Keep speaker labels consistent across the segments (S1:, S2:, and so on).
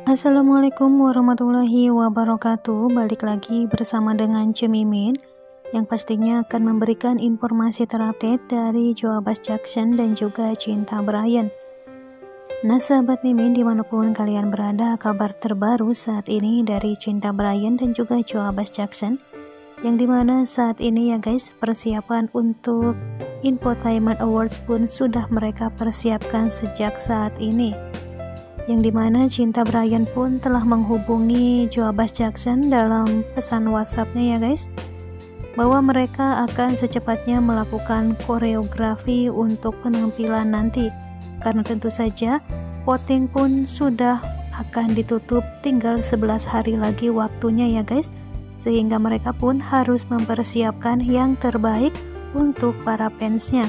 S1: Assalamualaikum warahmatullahi wabarakatuh. Balik lagi bersama dengan Cemimin yang pastinya akan memberikan informasi terupdate dari Joe Abbas Jackson dan juga Cinta Bryan. Nah sahabat Mimin, dimanapun kalian berada, kabar terbaru saat ini dari Cinta Bryan dan juga Joe Abbas Jackson, yang dimana saat ini ya guys, persiapan untuk Infotainment Awards pun sudah mereka persiapkan sejak saat ini, yang dimana Cinta Bryan pun telah menghubungi Joe Abbas Jackson dalam pesan WhatsApp-nya ya guys, bahwa mereka akan secepatnya melakukan koreografi untuk penampilan nanti, karena tentu saja voting pun sudah akan ditutup, tinggal 11 hari lagi waktunya ya guys, sehingga mereka pun harus mempersiapkan yang terbaik untuk para fansnya.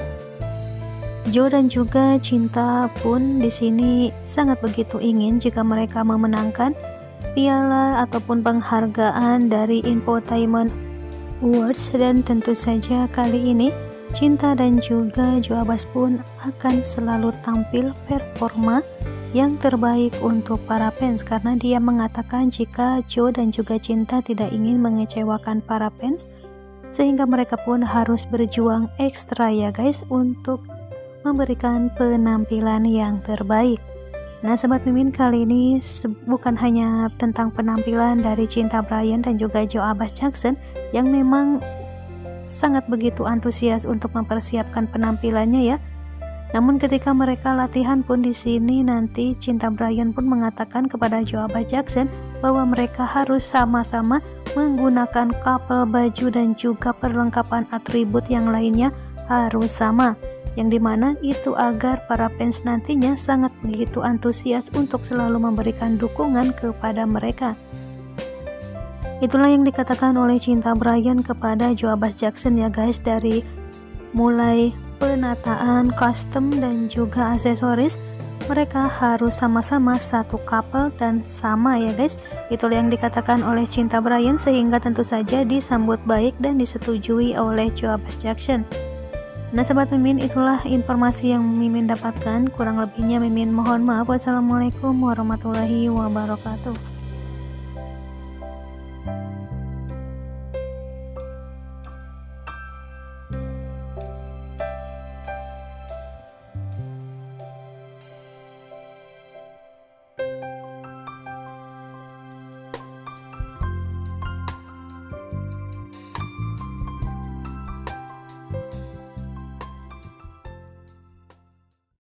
S1: Joe dan juga Cinta pun di sini sangat begitu ingin jika mereka memenangkan piala ataupun penghargaan dari Infotainment Awards, dan tentu saja kali ini Cinta dan juga Joe Abbas pun akan selalu tampil performa yang terbaik untuk para fans, karena dia mengatakan jika Joe dan juga Cinta tidak ingin mengecewakan para fans, sehingga mereka pun harus berjuang ekstra ya guys untuk memberikan penampilan yang terbaik. Nah Sobat Mimin, kali ini bukan hanya tentang penampilan dari Cinta Bryan dan juga Joe Abbas Jackson yang memang sangat begitu antusias untuk mempersiapkan penampilannya ya. Namun ketika mereka latihan pun di sini nanti Cinta Bryan pun mengatakan kepada Joe Abbas Jackson bahwa mereka harus sama-sama menggunakan couple baju dan juga perlengkapan atribut yang lainnya harus sama, yang dimana itu agar para fans nantinya sangat begitu antusias untuk selalu memberikan dukungan kepada mereka. Itulah yang dikatakan oleh Cinta Bryan kepada Joe Abbas Jackson ya guys, dari mulai penataan kostum dan juga aksesoris, mereka harus sama-sama satu couple dan sama ya guys. Itulah yang dikatakan oleh Cinta Bryan, sehingga tentu saja disambut baik dan disetujui oleh Joe Abbas Jackson. Nah Sobat Mimin, itulah informasi yang Mimin dapatkan, kurang lebihnya Mimin mohon maaf. Wassalamualaikum warahmatullahi wabarakatuh.